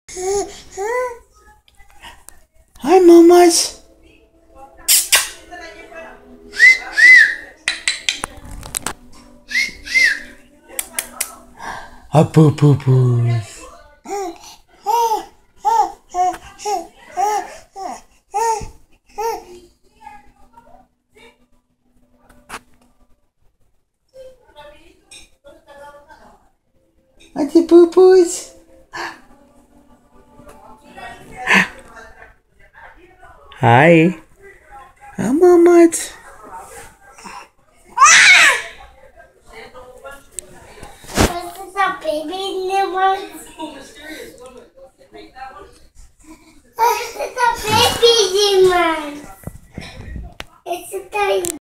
Hi, mamas. Hi, poo poo poos. Hi, the poo poos. Hi. Hi, mamas. This is a baby lemon. This is a baby lemon. It's a tiny